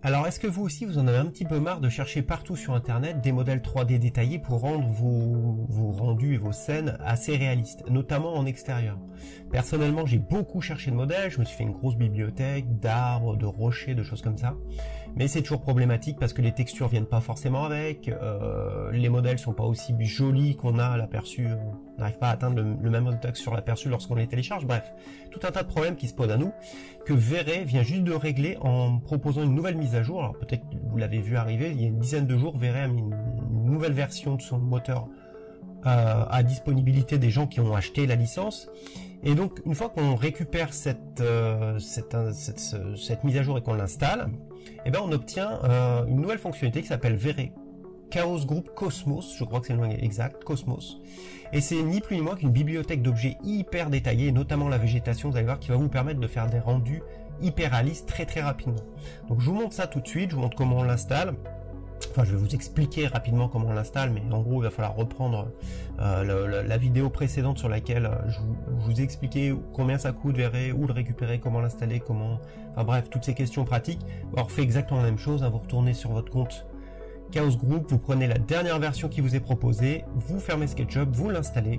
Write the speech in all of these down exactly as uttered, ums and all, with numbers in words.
Alors, est-ce que vous aussi, vous en avez un petit peu marre de chercher partout sur Internet des modèles trois D détaillés pour rendre vos, vos rendus et vos scènes assez réalistes, notamment en extérieur? Personnellement, j'ai beaucoup cherché de modèles, je me suis fait une grosse bibliothèque d'arbres, de rochers, de choses comme ça. Mais c'est toujours problématique parce que les textures viennent pas forcément avec, euh, les modèles sont pas aussi jolis qu'on a à l'aperçu, on n'arrive pas à atteindre le, le même résultat que sur l'aperçu lorsqu'on les télécharge. Bref, tout un tas de problèmes qui se posent à nous, que Véret vient juste de régler en proposant une nouvelle mise à jour. Alors peut-être que vous l'avez vu arriver, il y a une dizaine de jours, Véret a mis une, une nouvelle version de son moteur euh, à disponibilité des gens qui ont acheté la licence. Et donc une fois qu'on récupère cette, euh, cette, cette, cette, cette mise à jour et qu'on l'installe, eh ben on obtient euh, une nouvelle fonctionnalité qui s'appelle Véret Chaos Group Cosmos, je crois que c'est le nom exact, Cosmos. Et c'est ni plus ni moins qu'une bibliothèque d'objets hyper détaillés, notamment la végétation, vous allez voir, qui va vous permettre de faire des rendus hyper réalistes très très rapidement. Donc je vous montre ça tout de suite, je vous montre comment on l'installe. Enfin, je vais vous expliquer rapidement comment on l'installe, mais en gros, il va falloir reprendre euh, le, le, la vidéo précédente sur laquelle je vous, je vous ai expliqué combien ça coûte, Véret, où le récupérer, comment l'installer, comment... Enfin bref, toutes ces questions pratiques. Alors, on fait exactement la même chose, hein, vous retournez sur votre compte Chaos Group, vous prenez la dernière version qui vous est proposée, vous fermez SketchUp, vous l'installez.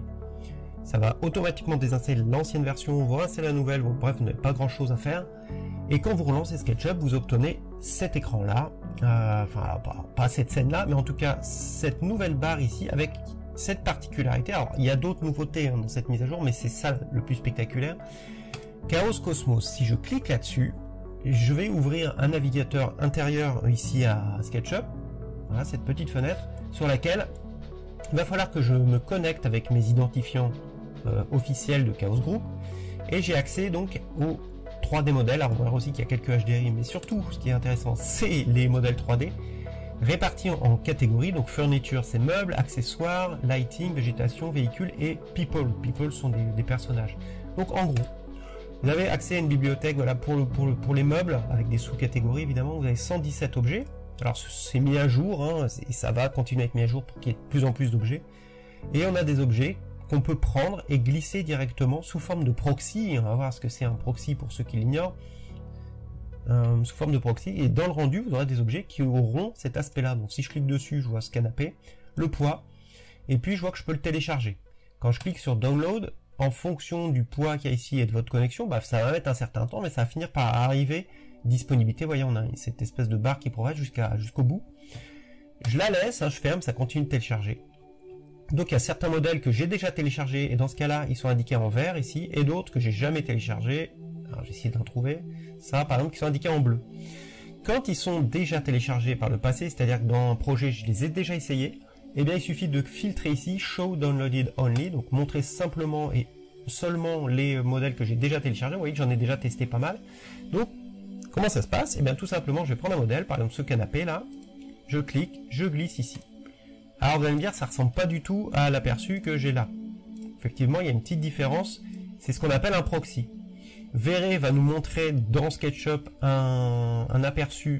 Ça va automatiquement désinstaller l'ancienne version, vous réinstallez la nouvelle, bon, bref, vous n'avez pas grand chose à faire. Et quand vous relancez SketchUp, vous obtenez cet écran-là, euh, enfin pas, pas cette scène-là, mais en tout cas cette nouvelle barre ici avec cette particularité. Alors il y a d'autres nouveautés hein, dans cette mise à jour, mais c'est ça le plus spectaculaire. Chaos Cosmos, si je clique là-dessus, je vais ouvrir un navigateur intérieur ici à SketchUp, voilà cette petite fenêtre sur laquelle il va falloir que je me connecte avec mes identifiants euh, officiels de Chaos Group, et j'ai accès donc aux trois D modèles. Alors on va voir aussi qu'il y a quelques H D R I, mais surtout ce qui est intéressant c'est les modèles trois D répartis en, en catégories. Donc furniture c'est meubles, accessoires, lighting, végétation, véhicules et people. People sont des, des personnages. Donc en gros vous avez accès à une bibliothèque, voilà, pour, le, pour, le, pour les meubles avec des sous-catégories évidemment. Vous avez cent dix-sept objets. Alors c'est mis à jour hein, et ça va continuer à être mis à jour pour qu'il y ait de plus en plus d'objets. Et on a des objets qu'on peut prendre et glisser directement sous forme de proxy. On va voir ce que c'est un proxy pour ceux qui l'ignorent. Euh, sous forme de proxy. Et dans le rendu, vous aurez des objets qui auront cet aspect-là. Donc si je clique dessus, je vois ce canapé, le poids, et puis je vois que je peux le télécharger. Quand je clique sur Download, en fonction du poids qu'il y a ici et de votre connexion, bah, ça va mettre un certain temps, mais ça va finir par arriver. Disponibilité, voyez, on a cette espèce de barre qui progresse jusqu'à jusqu'au bout. Je la laisse, hein, je ferme, ça continue de télécharger. Donc il y a certains modèles que j'ai déjà téléchargés et dans ce cas-là ils sont indiqués en vert ici, et d'autres que j'ai jamais téléchargés. Alors j'ai essayé d'en trouver. Ça par exemple qui sont indiqués en bleu. Quand ils sont déjà téléchargés par le passé, c'est-à-dire que dans un projet je les ai déjà essayés, eh bien il suffit de filtrer ici Show Downloaded Only, donc montrer simplement et seulement les modèles que j'ai déjà téléchargés. Vous voyez que j'en ai déjà testé pas mal. Donc comment ça se passe? Eh bien tout simplement je vais prendre un modèle, par exemple ce canapé là, je clique, je glisse ici. Alors vous allez me dire, ça ressemble pas du tout à l'aperçu que j'ai là. Effectivement, il y a une petite différence, c'est ce qu'on appelle un proxy. Véret va nous montrer dans SketchUp un, un aperçu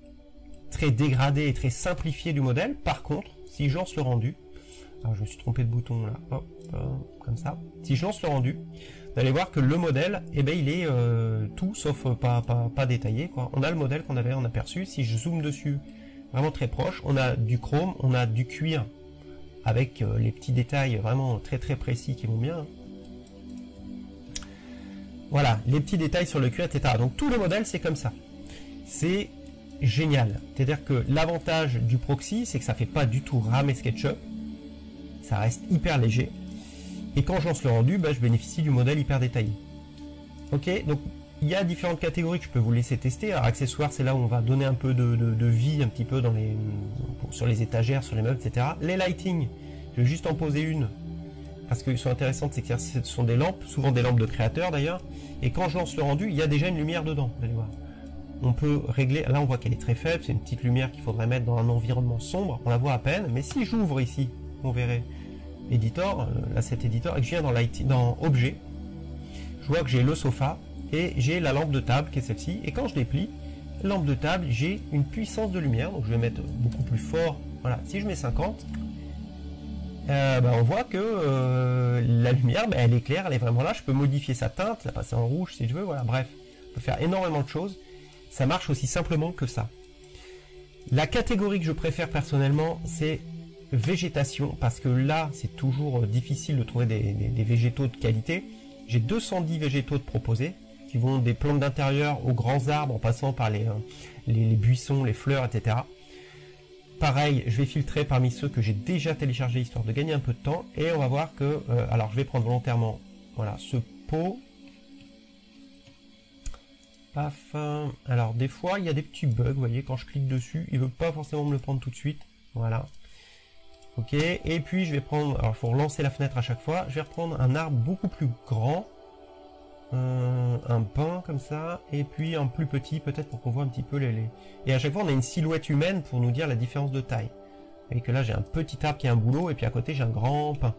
très dégradé et très simplifié du modèle. Par contre, si je lance le rendu, alors je me suis trompé de bouton là, hop, hop, comme ça. Si je lance le rendu, vous allez voir que le modèle, eh ben, il est euh, tout sauf euh, pas, pas, pas détaillé, quoi. On a le modèle qu'on avait en aperçu. Si je zoome dessus, vraiment très proche, on a du chrome, on a du cuir avec euh, les petits détails vraiment très très précis qui vont bien. Voilà, les petits détails sur le cuir, et cetera. Donc tout le modèle c'est comme ça. C'est génial. C'est-à-dire que l'avantage du proxy, c'est que ça fait pas du tout ramer SketchUp. Ça reste hyper léger. Et quand je lance le rendu, bah, je bénéficie du modèle hyper détaillé. Ok, donc il y a différentes catégories que je peux vous laisser tester. Alors accessoires, c'est là où on va donner un peu de, de, de vie un petit peu dans les, sur les étagères, sur les meubles, et cetera. Les lighting, je vais juste en poser une parce qu'ils sont intéressantes, c'est que ce sont des lampes, souvent des lampes de créateurs d'ailleurs. Et quand je lance le rendu, il y a déjà une lumière dedans. Vous allez voir. On peut régler, là on voit qu'elle est très faible, c'est une petite lumière qu'il faudrait mettre dans un environnement sombre, on la voit à peine. Mais si j'ouvre ici, on verrait Editor, l'asset Editor, et que je viens dans, dans Objet, je vois que j'ai le sofa. Et j'ai la lampe de table qui est celle-ci, et quand je déplie, lampe de table, j'ai une puissance de lumière, donc je vais mettre beaucoup plus fort, voilà, si je mets cinquante, euh, bah on voit que euh, la lumière, bah, elle est claire, elle est vraiment là, je peux modifier sa teinte, la passer en rouge si je veux, voilà, bref, on peut faire énormément de choses, ça marche aussi simplement que ça. La catégorie que je préfère personnellement, c'est végétation, parce que là, c'est toujours difficile de trouver des, des, des végétaux de qualité. J'ai deux cent dix végétaux de proposés, qui vont des plantes d'intérieur aux grands arbres, en passant par les, les, les buissons, les fleurs, et cetera. Pareil, je vais filtrer parmi ceux que j'ai déjà téléchargés, histoire de gagner un peu de temps, et on va voir que... Euh, alors, je vais prendre volontairement, voilà, ce pot... Paf. Alors des fois il y a des petits bugs, vous voyez, quand je clique dessus, il veut pas forcément me le prendre tout de suite. Voilà. Ok, et puis je vais prendre, alors il faut relancer la fenêtre à chaque fois, je vais reprendre un arbre beaucoup plus grand, euh, un pin comme ça, et puis un plus petit peut-être pour qu'on voit un petit peu les, les... Et à chaque fois on a une silhouette humaine pour nous dire la différence de taille. Vous voyez que là j'ai un petit arbre qui a un boulot, et puis à côté j'ai un grand pin.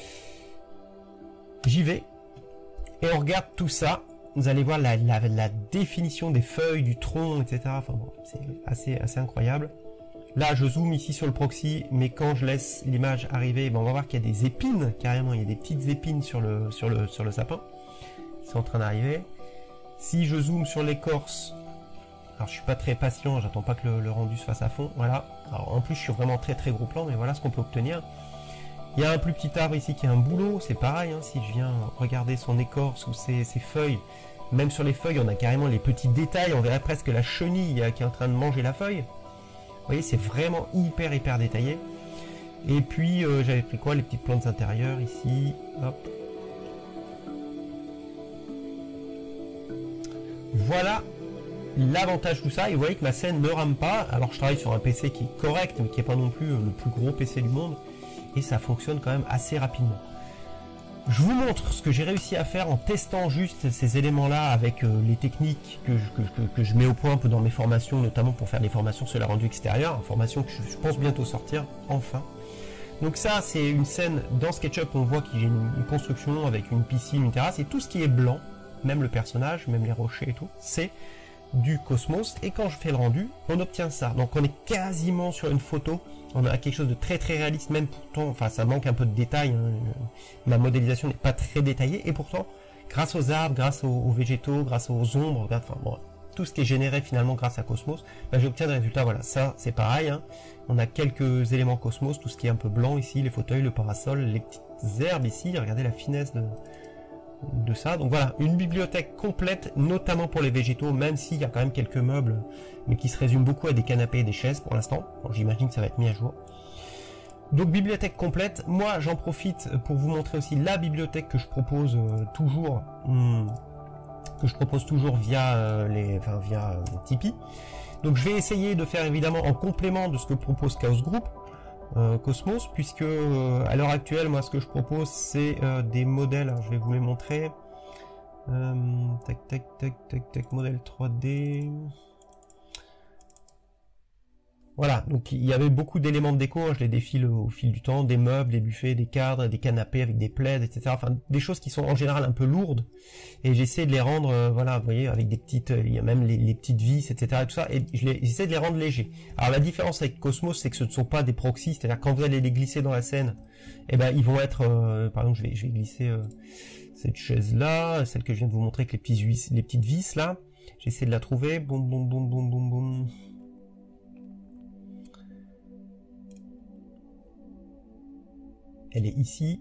J'y vais, et on regarde tout ça. Vous allez voir la, la, la définition des feuilles, du tronc, et cetera. Enfin bon, c'est assez, assez incroyable. Là, je zoome ici sur le proxy, mais quand je laisse l'image arriver, ben on va voir qu'il y a des épines, carrément. Il y a des petites épines sur le, sur le, sur le sapin. Ils sont en train d'arriver. Si je zoome sur l'écorce, alors je suis pas très patient, j'attends pas que le, le rendu se fasse à fond. Voilà. Alors en plus, je suis vraiment très très gros plan, mais voilà ce qu'on peut obtenir. Il y a un plus petit arbre ici qui a un boulot, c'est pareil, hein, si je viens regarder son écorce ou ses, ses feuilles, même sur les feuilles on a carrément les petits détails, on verrait presque la chenille qui est en train de manger la feuille. Vous voyez, c'est vraiment hyper hyper détaillé. Et puis euh, j'avais pris quoi, les petites plantes intérieures ici, hop. Voilà l'avantage de tout ça, et vous voyez que ma scène ne rame pas. Alors je travaille sur un P C qui est correct, mais qui n'est pas non plus le plus gros P C du monde. Et ça fonctionne quand même assez rapidement. Je vous montre ce que j'ai réussi à faire en testant juste ces éléments-là avec euh, les techniques que je, que, que, que je mets au point un peu dans mes formations, notamment pour faire des formations sur la rendu extérieur, formation que je, je pense bientôt sortir, enfin. Donc ça, c'est une scène dans SketchUp, on voit qu'il y a une, une construction avec une piscine, une terrasse, et tout ce qui est blanc, même le personnage, même les rochers et tout, c'est du Cosmos, et quand je fais le rendu, on obtient ça. Donc on est quasiment sur une photo, on a quelque chose de très très réaliste, même pourtant, enfin ça manque un peu de détails, hein. Ma modélisation n'est pas très détaillée, et pourtant, grâce aux arbres, grâce aux, aux végétaux, grâce aux ombres, regarde, enfin bon, tout ce qui est généré finalement grâce à Cosmos, ben, j'obtiens des résultats. Voilà, ça c'est pareil, hein. On a quelques éléments Cosmos, tout ce qui est un peu blanc ici, les fauteuils, le parasol, les petites herbes ici, regardez la finesse de... de ça. Donc voilà, une bibliothèque complète, notamment pour les végétaux, même s'il y a quand même quelques meubles, mais qui se résument beaucoup à des canapés et des chaises pour l'instant. Bon, j'imagine que ça va être mis à jour. Donc bibliothèque complète. Moi j'en profite pour vous montrer aussi la bibliothèque que je propose euh, toujours hum, que je propose toujours via euh, les enfin via euh, Tipeee. Donc je vais essayer de faire évidemment en complément de ce que propose Chaos Group, Euh, Cosmos, puisque euh, à l'heure actuelle, moi ce que je propose c'est euh, des modèles, alors, je vais vous les montrer, euh, tac tac tac tac tac, modèle trois D, voilà, donc il y avait beaucoup d'éléments de déco, hein, je les défile au fil du temps, des meubles, des buffets, des cadres, des canapés avec des plaids, et cetera, enfin des choses qui sont en général un peu lourdes, et j'essaie de les rendre, euh, voilà, vous voyez, avec des petites, euh, il y a même les, les petites vis, et cetera, et tout ça, et j'essaie de les rendre légers. Alors la différence avec Cosmos, c'est que ce ne sont pas des proxys, c'est-à-dire quand vous allez les glisser dans la scène, eh ben ils vont être, euh, par exemple, je vais, je vais glisser euh, cette chaise-là, celle que je viens de vous montrer avec les, petits vis, les petites vis là, j'essaie de la trouver, boum boum boum boum boum boum. Elle est ici.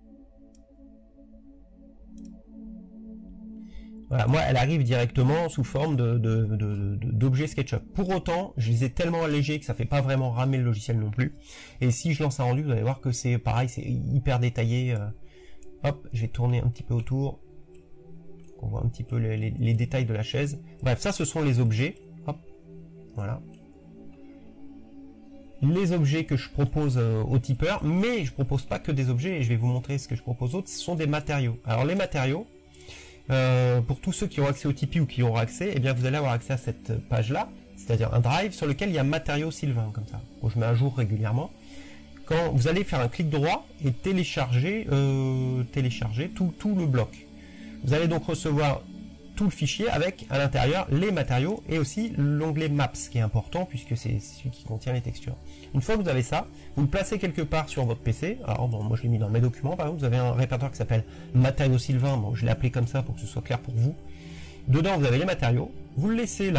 Voilà, moi, elle arrive directement sous forme de, de, de, de, d'objets SketchUp. Pour autant, je les ai tellement allégés que ça fait pas vraiment ramer le logiciel non plus. Et si je lance un rendu, vous allez voir que c'est pareil, c'est hyper détaillé. Hop, je vais tourner un petit peu autour. On voit un petit peu les, les, les détails de la chaise. Bref, ça, ce sont les objets. Hop, voilà. Les objets que je propose euh, aux tipeurs, mais je propose pas que des objets, et je vais vous montrer ce que je propose d'autre, ce sont des matériaux. Alors les matériaux, euh, pour tous ceux qui ont accès au Tipeee ou qui auront accès, eh bien vous allez avoir accès à cette page-là, c'est-à-dire un drive sur lequel il y a matériaux Sylvain, comme ça, que je mets à jour régulièrement. Quand vous allez faire un clic droit et télécharger, euh, télécharger tout, tout le bloc. Vous allez donc recevoir tout le fichier avec à l'intérieur les matériaux et aussi l'onglet Maps qui est important puisque c'est celui qui contient les textures. Une fois que vous avez ça, vous le placez quelque part sur votre P C. Alors bon, moi je l'ai mis dans mes documents par exemple, vous avez un répertoire qui s'appelle matériaux Sylvain, bon je l'ai appelé comme ça pour que ce soit clair pour vous. Dedans vous avez les matériaux, vous le laissez là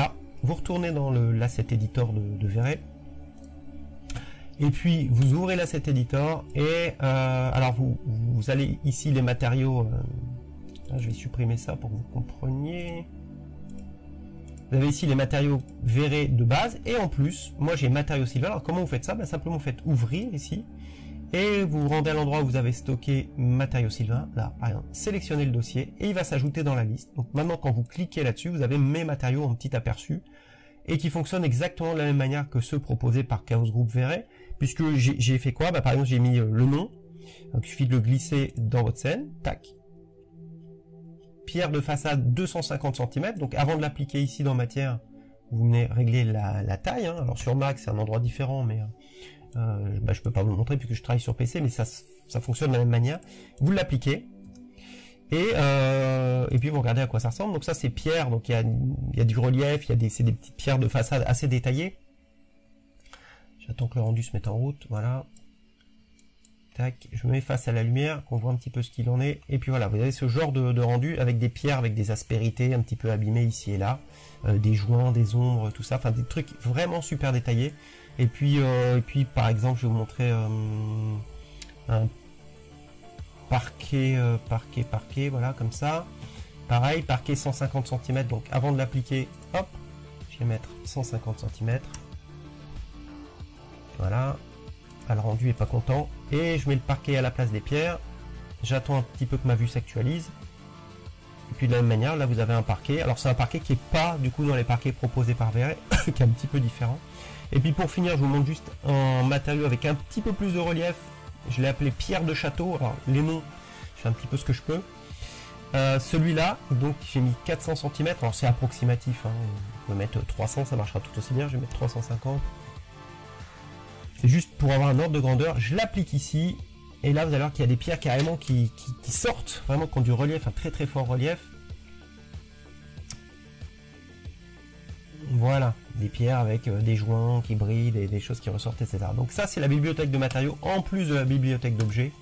vous retournez dans l'asset editor de, de Véret. Et puis vous ouvrez l'asset editor et euh, alors vous, vous allez ici les matériaux. Euh, là, je vais supprimer ça pour que vous compreniez. Vous avez ici les matériaux Véret de base et en plus, moi j'ai matériaux Sylvain. Alors comment vous faites ça? Ben, simplement vous faites ouvrir ici et vous vous rendez à l'endroit où vous avez stocké matériaux Sylvain. Là, par exemple, sélectionnez le dossier et il va s'ajouter dans la liste. Donc maintenant, quand vous cliquez là-dessus, vous avez mes matériaux en petit aperçu et qui fonctionnent exactement de la même manière que ceux proposés par Chaos Group Véret. Puisque j'ai fait quoi? Bah, par exemple, j'ai mis euh, le nom. Donc, il suffit de le glisser dans votre scène. Tac. Pierre de façade deux cent cinquante centimètres. Donc, avant de l'appliquer ici dans matière, vous venez régler la, la taille. Hein. Alors, sur Mac, c'est un endroit différent, mais euh, bah, je peux pas vous le montrer puisque je travaille sur P C, mais ça, ça fonctionne de la même manière. Vous l'appliquez. Et, euh, et puis, vous regardez à quoi ça ressemble. Donc, ça, c'est pierre. Donc, il y a, il y a du relief. Il y a des, c'est des petites pierres de façade assez détaillées. J'attends que le rendu se mette en route, voilà. Tac, je me mets face à la lumière, qu'on voit un petit peu ce qu'il en est. Et puis voilà, vous avez ce genre de, de rendu avec des pierres, avec des aspérités un petit peu abîmées ici et là. Euh, des joints, des ombres, tout ça. Enfin, des trucs vraiment super détaillés. Et puis, euh, et puis par exemple, je vais vous montrer euh, un parquet, euh, parquet, parquet, voilà, comme ça. Pareil, parquet cent cinquante centimètres. Donc avant de l'appliquer, hop, je vais mettre cent cinquante centimètres. Voilà, le rendu est pas content et je mets le parquet à la place des pierres. J'attends un petit peu que ma vue s'actualise et puis de la même manière là vous avez un parquet. Alors c'est un parquet qui est pas du coup dans les parquets proposés par Véret qui est un petit peu différent. Et puis pour finir, je vous montre juste un matériau avec un petit peu plus de relief. Je l'ai appelé pierre de château. Alors les noms, je fais un petit peu ce que je peux. Euh, celui-là, donc j'ai mis quatre cents centimètres. Alors c'est approximatif, hein. On peut mettre trois cents, ça marchera tout aussi bien. Je vais mettre trois cent cinquante. C'est juste pour avoir un ordre de grandeur, je l'applique ici, et là vous allez voir qu'il y a des pierres carrément qui, qui, qui sortent, vraiment qui ont du relief, un très très fort relief. Voilà, des pierres avec euh, des joints qui brillent, des, des choses qui ressortent, et cetera. Donc ça c'est la bibliothèque de matériaux, en plus de la bibliothèque d'objets,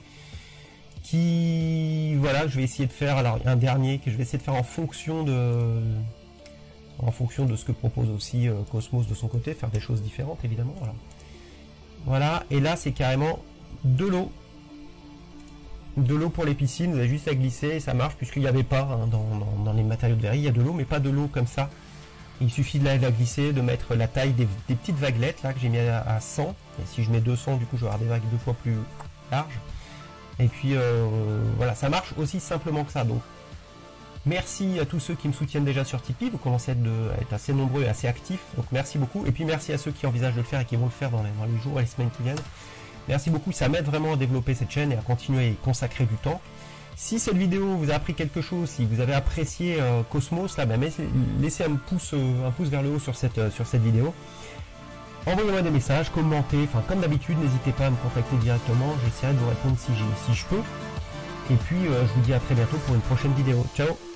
qui, voilà, je vais essayer de faire, alors un dernier que je vais essayer de faire en fonction de... en fonction de ce que propose aussi euh, Cosmos de son côté, faire des choses différentes évidemment, voilà. Voilà, et là c'est carrément de l'eau. De l'eau pour les piscines, vous avez juste à glisser et ça marche, puisqu'il n'y avait pas hein, dans, dans, dans les matériaux de Véret, il y a de l'eau, mais pas de l'eau comme ça. Il suffit de la, de la glisser, de mettre la taille des, des petites vaguelettes là que j'ai mis à, à cent. Et si je mets deux cents, du coup je vais avoir des vagues deux fois plus larges. Et puis euh, voilà, ça marche aussi simplement que ça. Donc merci à tous ceux qui me soutiennent déjà sur Tipeee, vous commencez à être, de, à être assez nombreux et assez actifs, donc merci beaucoup. Et puis merci à ceux qui envisagent de le faire et qui vont le faire dans les, dans les jours et les semaines qui viennent. Merci beaucoup, ça m'aide vraiment à développer cette chaîne et à continuer à y consacrer du temps. Si cette vidéo vous a appris quelque chose, si vous avez apprécié euh, Cosmos, là, bah, laissez un pouce, euh, un pouce vers le haut sur cette, euh, sur cette vidéo. Envoyez-moi des messages, commentez, enfin comme d'habitude, n'hésitez pas à me contacter directement, j'essaierai de vous répondre si, si je peux. Et puis euh, je vous dis à très bientôt pour une prochaine vidéo. Ciao!